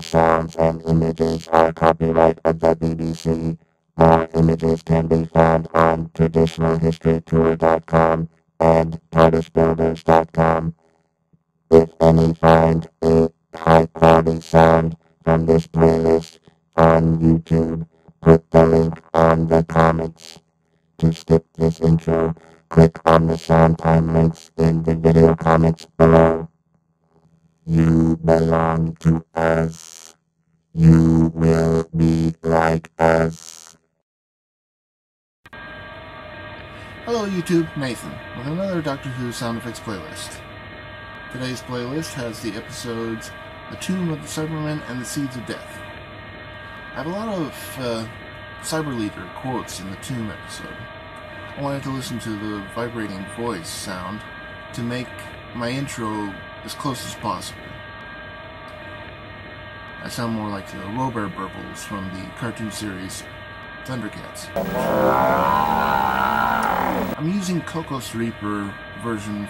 sounds and images are copyright of the BBC. More images can be found on traditionalhistorytour.com and TARDISbuilders.com. If any find a high-quality sound from this playlist on YouTube, put the link on the comments. To skip this intro, click on the sound time links in the video comments below. You belong to us. You will be like us. Hello YouTube, Nathan, with another Doctor Who sound effects playlist. Today's playlist has the episodes The Tomb of the Cybermen and The Seeds of Death. I have a lot of Cyber Leader quotes in the Tomb episode. I wanted to listen to the vibrating voice sound to make my intro as close as possible. I sound more like the Robert Burbles from the cartoon series Thundercats. I'm using Cocos Reaper version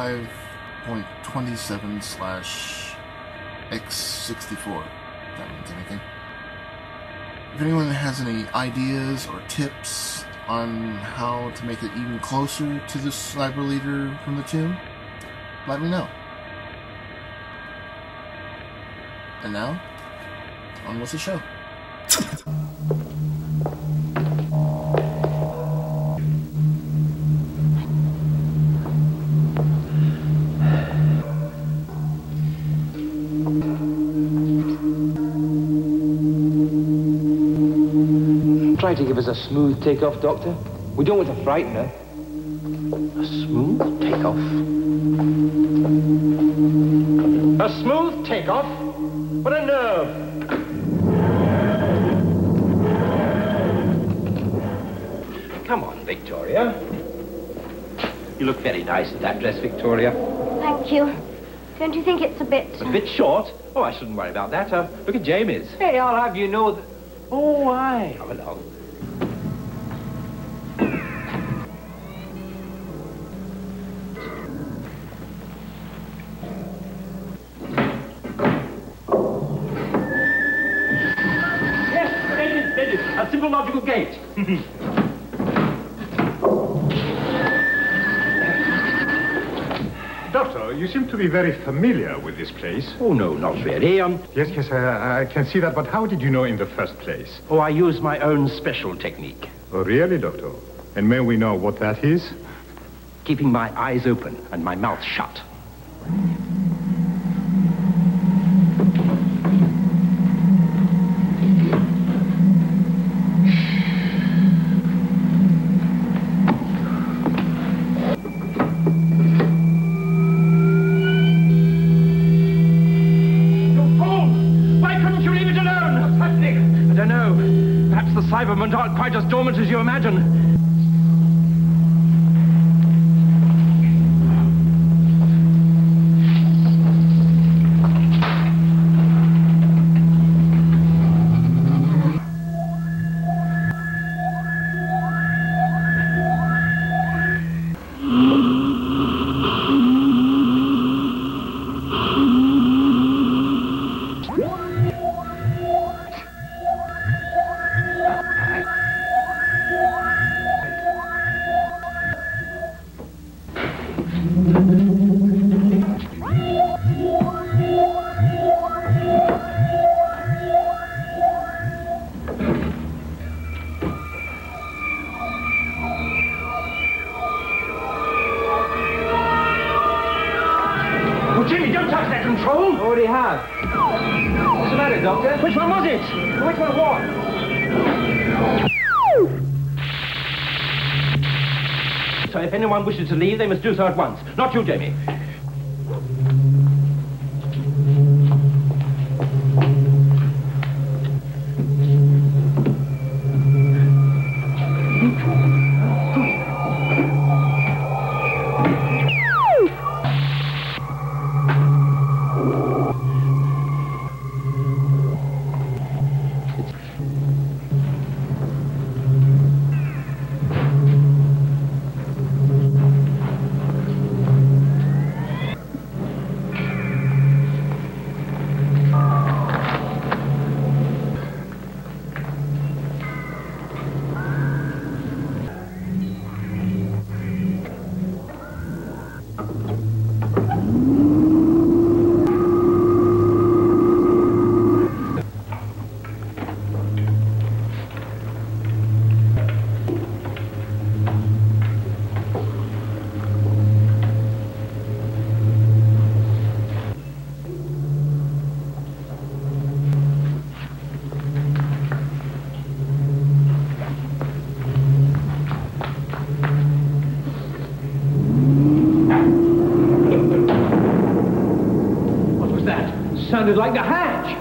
5.27/X64. If that means anything. If anyone has any ideas or tips on how to make it even closer to the Cyber Leader from the Tomb, let me know. And now, on with the show. Try to give us a smooth takeoff, Doctor. We don't want to frighten her. A smooth takeoff? A smooth takeoff? What a nerve! Come on, Victoria. You look very nice in that dress, Victoria. Thank you. Don't you think it's a bit... A bit short? Oh, I shouldn't worry about that. Look at Jamie's. Hey, I'll have you know that... Oh, aye. Come along. Yes, splendid. A simple logical gate. Doctor, you seem to be very familiar with this place. Oh, no, not really. Yes, I can see that, but how did you know in the first place? Oh, I use my own special technique. Oh, really, Doctor? And may we know what that is? Keeping my eyes open and my mouth shut. The Cybermen aren't quite as dormant as you imagine. Jimmy, don't touch that control! Already have. What's the matter, Doctor? Which one was it? Which one what? So if anyone wishes to leave, they must do so at once. Not you, Jamie. sounded like the hatch.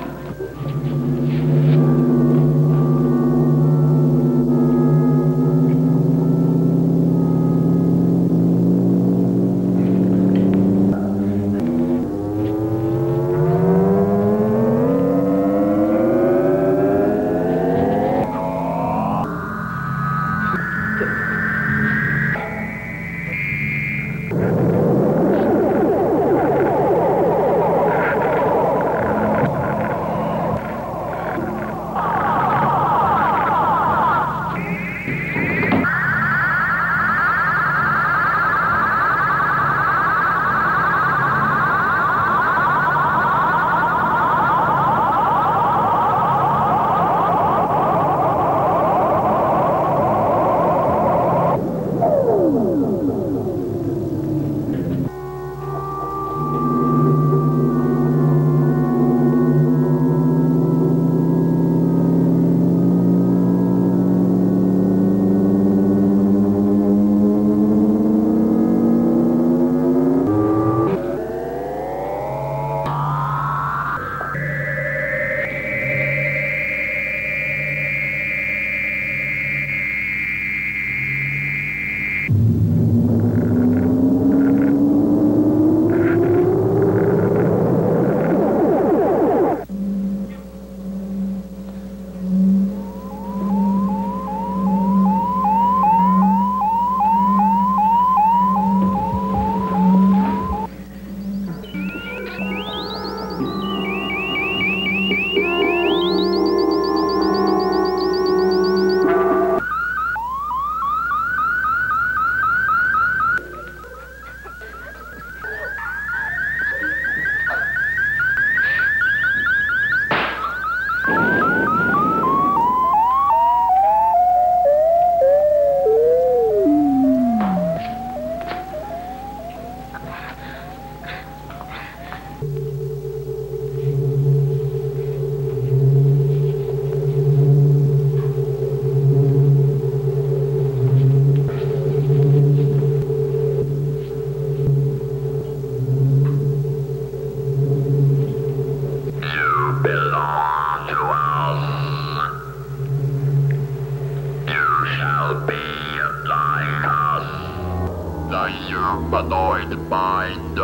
humanoid mind.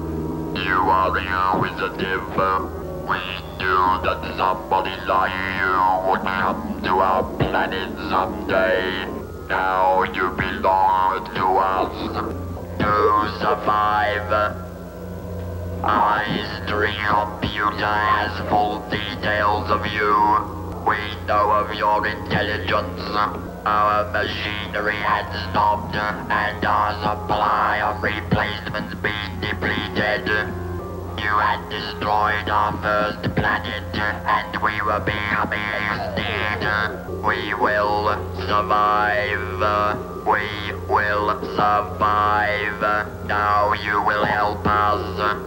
You are inquisitive. We knew that somebody like you would come to our planet someday. Now you belong to us. To survive. Our history computer has full details of you. We know of your intelligence. Our machinery had stopped, and our supply of replacements been depleted. You had destroyed our first planet, and we were becoming extinct. We will survive. We will survive. Now you will help us.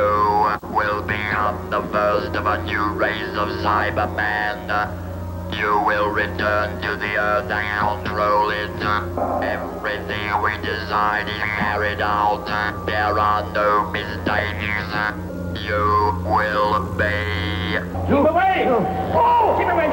You will become the first of a new race of Cybermen. You will return to the Earth and control it. Everything we decide is carried out. There are no mistakes. You will be... Move away! Oh! Keep away,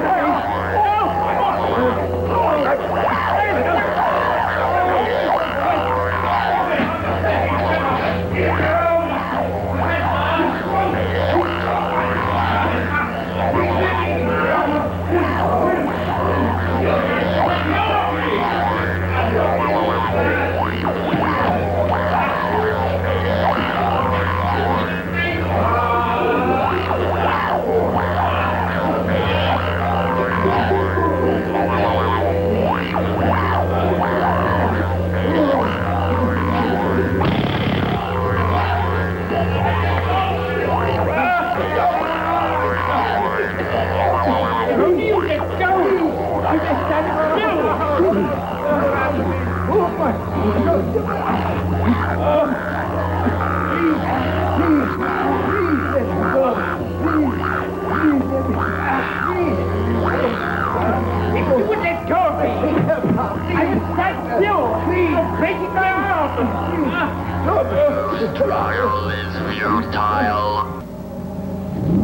Trial is futile.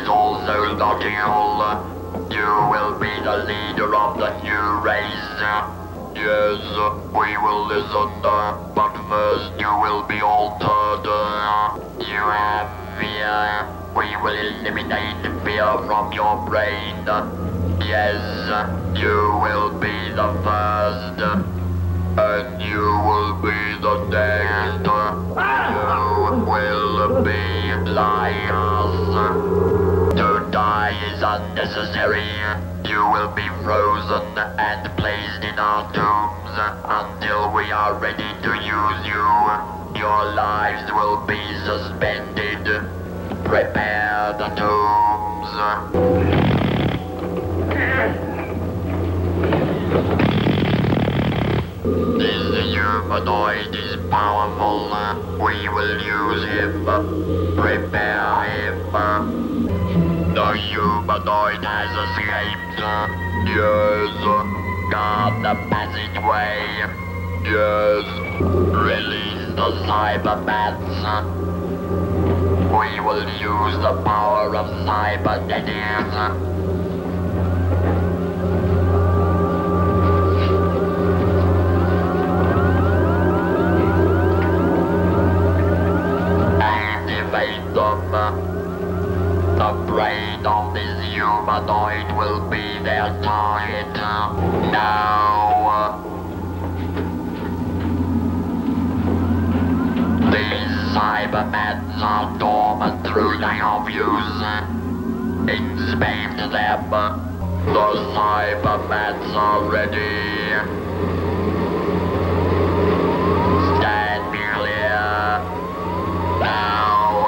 also logical. You will be the leader of the new race. Yes, we will listen, but first you will be altered. You have fear. We will eliminate fear from your brain. Yes, you will be the first. And you will be the next. You will be liars. To die is unnecessary. You will be frozen and placed in our tombs until we are ready to use you. Your lives will be suspended. Prepare the tombs. This humanoid is powerful. We will use him. Prepare him. The humanoid has escaped. Yes. Guard the passageway. Yes. Release the Cybermans. We will use the power of cybernetics. Activate them. The brain of this humanoid will be their target. Now. These Cybermans are dormant through lack of use. Inspect them. The Cybermans are ready. Stand clear. Now.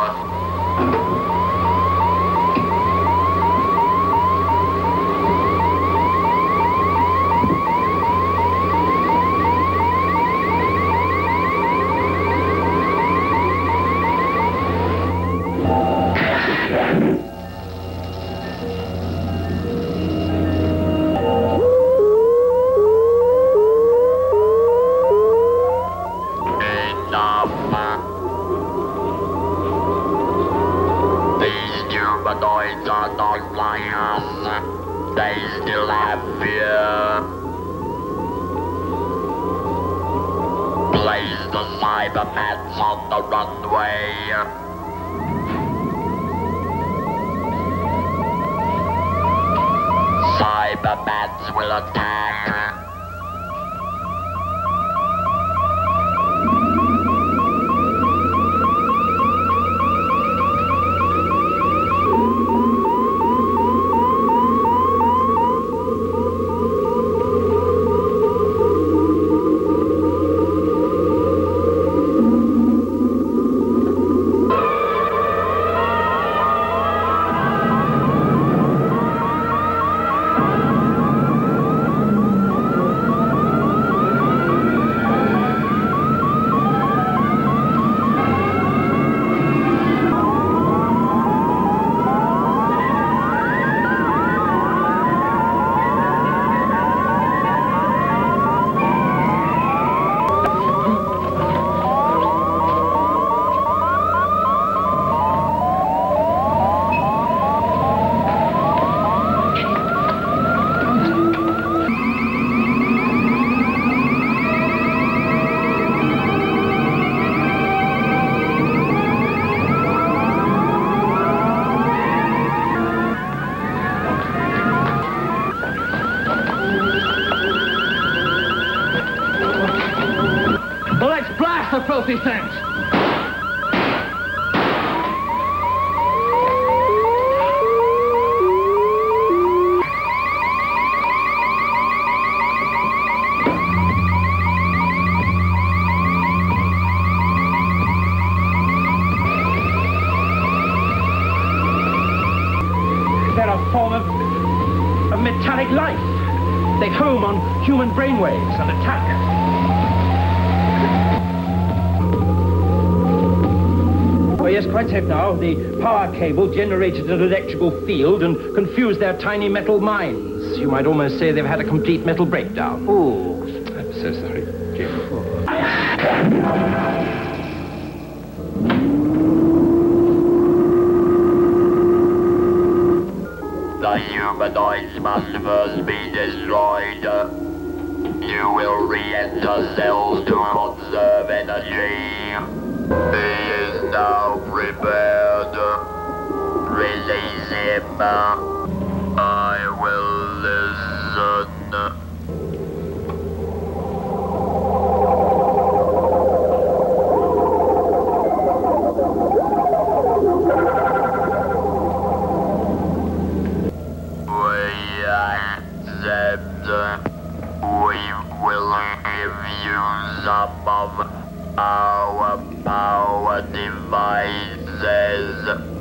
Humanoids are not like us. They still have fear. Place the Cybermans on the runway. Cybermans will attack. The filthy things! They're a form of metallic life. They home on human brainwaves and attack. Yes, quite safe now. The power cable generated an electrical field and confused their tiny metal minds. You might almost say they've had a complete mental breakdown. Oh, I'm so sorry, Jim. the humanoids must first be destroyed. You will re-enter cells to conserve energy. He is now prepared. Release him. I will listen. We will give you some of our power devices.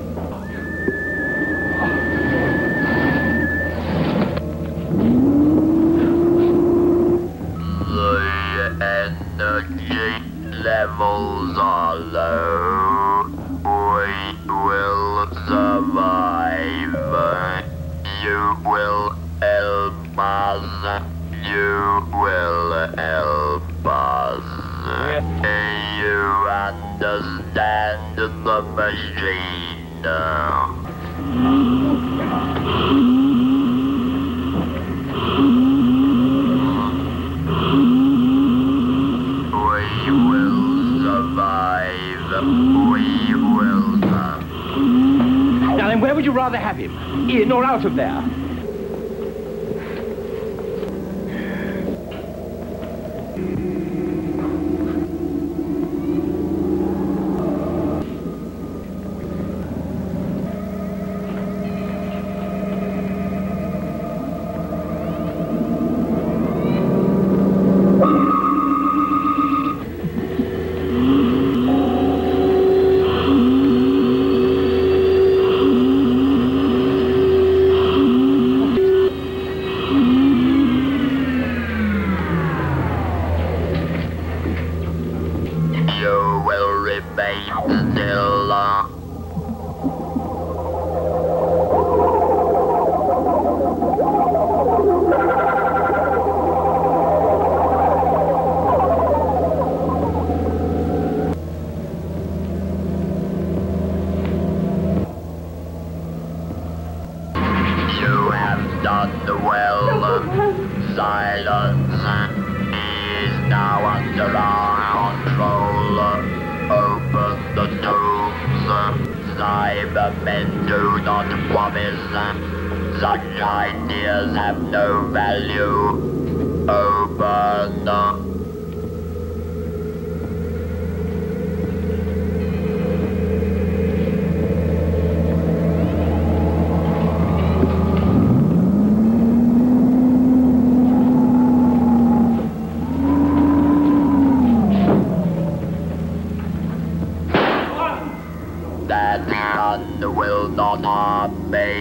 The energy levels are low. We will survive. You will help us. You will help us. You understand the machine. We will survive. We will survive. Now then, where would you rather have him? In or out of there? Silence is now under our control. Open the tombs. Cybermen do not promise. Such ideas have no value. Open. That gun will not harm me.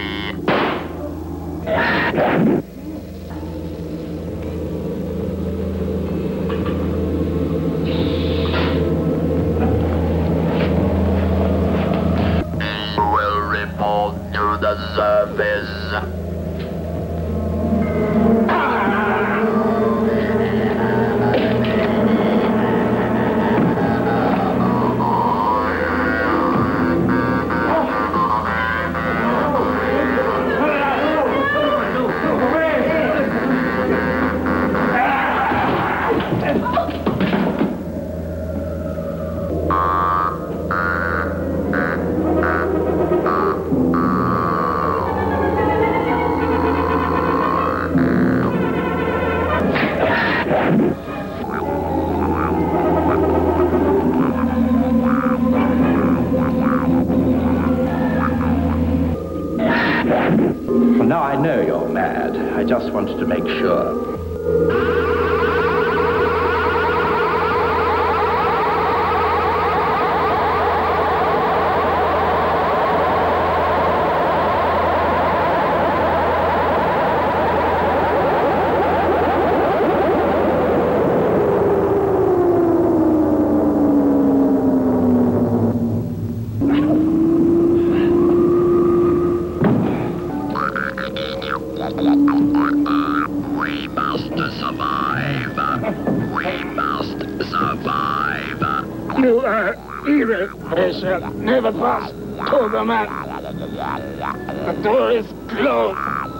He will report to the surface. Well, now I know you're mad. I just wanted to make sure. We must survive. We must survive. You are evil. They shall never pass to the man. The door is closed.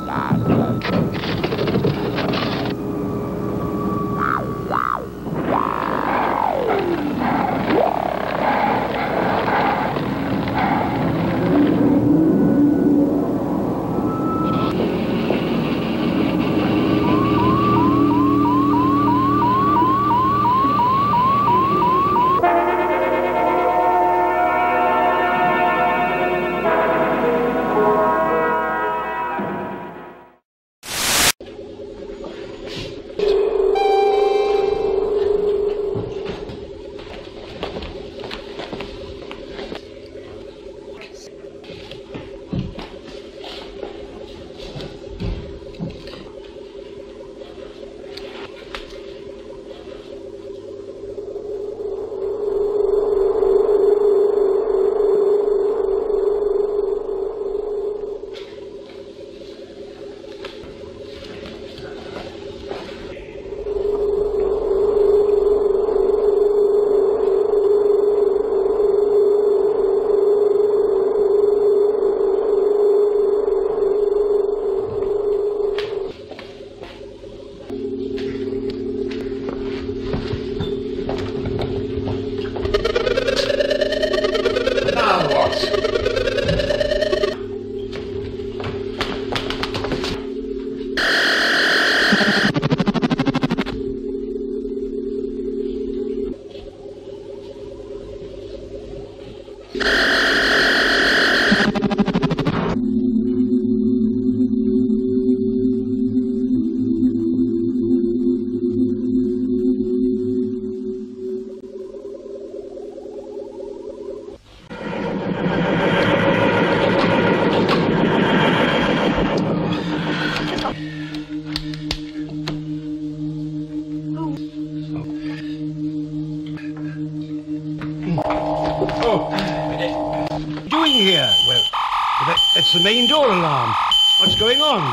Doing here? Well, it's the main door alarm. What's going on?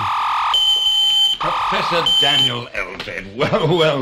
Professor Daniel Elfed. Well.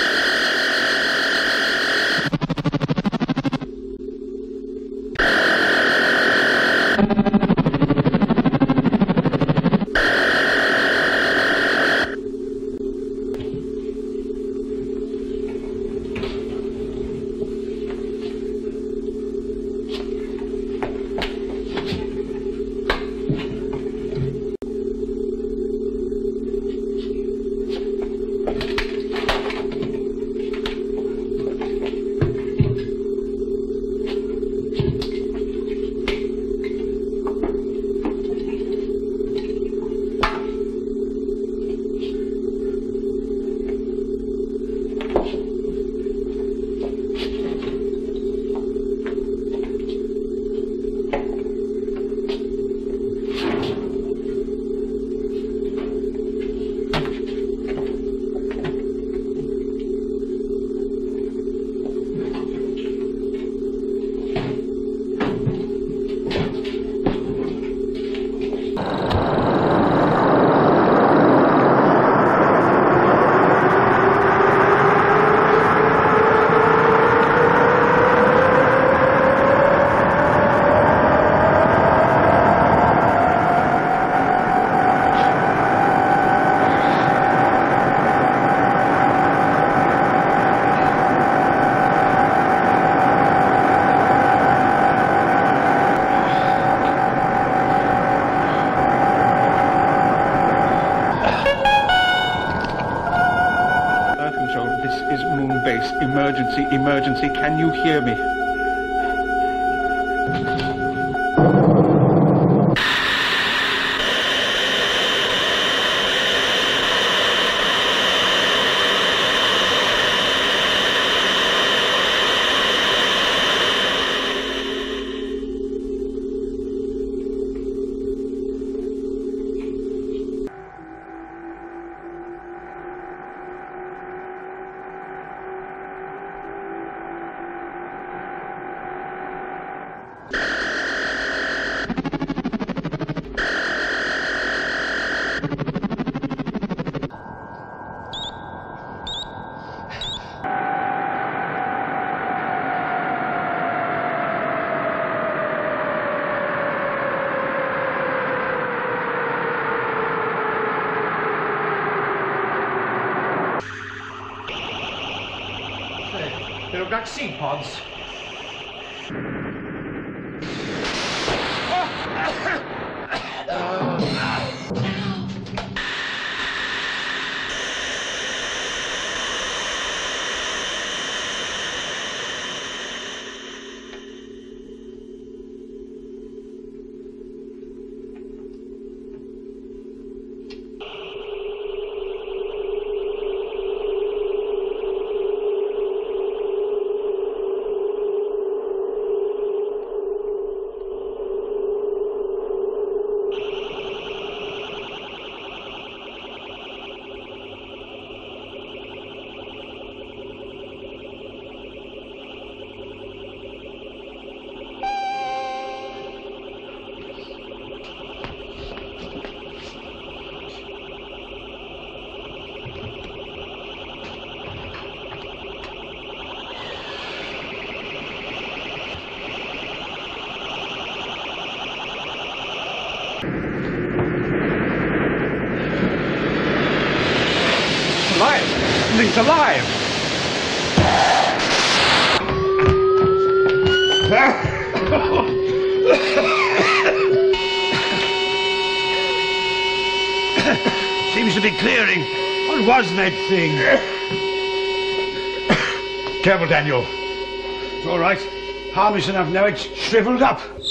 Emergency, can you hear me? You like seed pods. Something's alive! Seems to be clearing. What was that thing? Careful, Daniel. It's all right. Harmless enough now, it's shriveled up.